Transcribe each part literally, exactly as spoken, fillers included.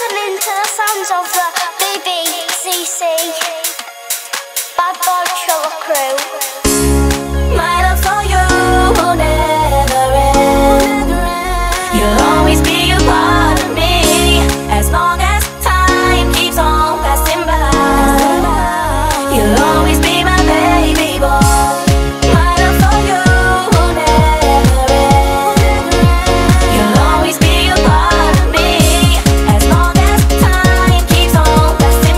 listening to the sounds of the B B C C Bad Boy Killer Crew. My love for you will never end. You'll always be a part of me as long as time keeps on passing by. You'll always be my baby boy. My love for you will never end. You'll always be a part of me as long as time keeps on passing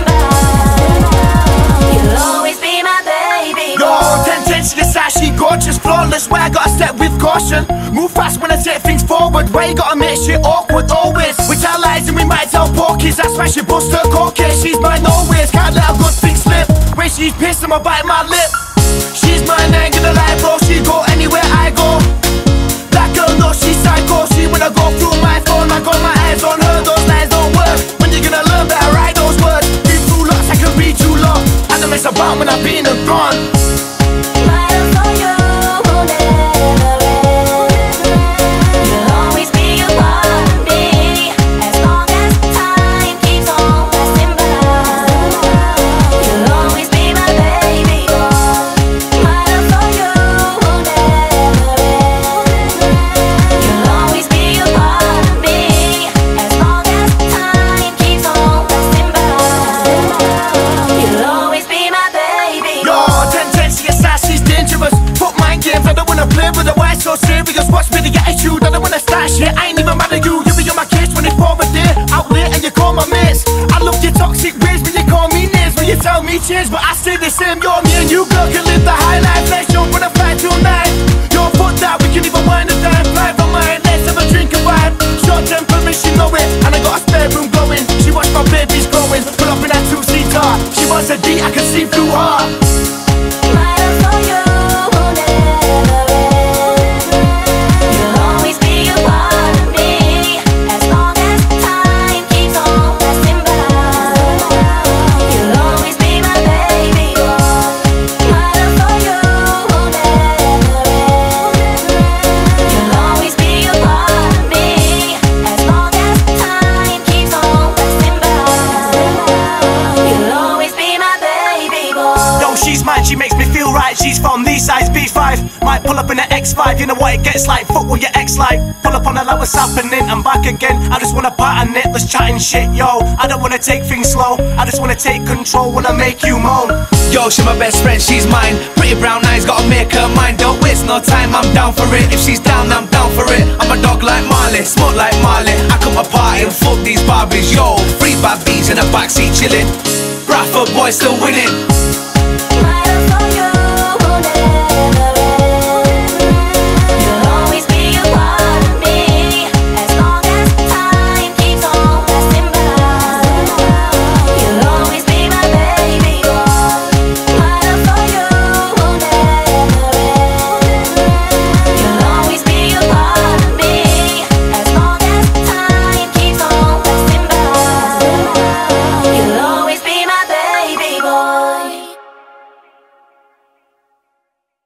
by. You'll always be my baby boy. Yo, ten ten to the side, she gorgeous, flawless. Where I gotta step with caution. Move fast when I take things forward. Where you gotta make shit awkward always. We tell lies and we might tell porkies. That's why she bust her cold case. She's mine always, can't let a good thing slip. When she's pissed, I'ma bite my lip. She's mine, I ain't gonna lie, bro. She go anywhere I go. That girl knows she's psycho. She wanna go through my phone. I got my eyes on her, those lies don't work. When you gonna learn that I write those words? Read through lots, I can read you lot. I don't mess about when I've been and gone. My love for you will never end. You'll always be a part of me as long as time keeps on passing by. You'll always be my baby boy. My love for you will never end. You'll always be a part of me as long as time keeps on passing by. You'll always be my baby boy. Yo, ten ten, she a sass, she's dangerous. Fuck mind games, I don't wanna play with her. Why so serious? Watch me the attitude, I don't wanna start shit. I ain't even mad at you, you be on my case twenty-four a day. Out late and you call my mates. I love your toxic ways when you call me names. When you tell me change, but I stay the same. Yo, me and you girl can live the high life. Let's jump when I fly tonight. Yo, fuck that, we can even wind a dime. Fly for mine, let's have a drink and vibe. Short temperament, she know it. And I got a spare room glowing. She watch my babies growing. Pull up in that two-seater. She wants a D, I can see through her. My love for you will never end. You'll always be a part of me as long as time keeps on passing by. You'll always be my baby boy. My love for you will never end. You'll always be a part of me as long as time keeps on passing by. You'll always be my baby boy. Yo, she's mine, she makes me feel right. She's from these sides, B five. Might pull up in an X five, you know what it gets like. Fuck what your ex like. Pull up on her like what's happening, I'm back again. I just wanna part on it, let's chat and shit, yo. I don't wanna take things slow, I just wanna take control when I make you moan. Yo, she's my best friend, she's mine. Pretty brown eyes, gotta make her mine. Don't waste no time, I'm down for it. If she's down, I'm down for it. I'm a dog like Marley, smoke like Marley. I come apart and fuck these Barbies, yo. Three bad bees in the backseat chilling. Bradford boy still winning.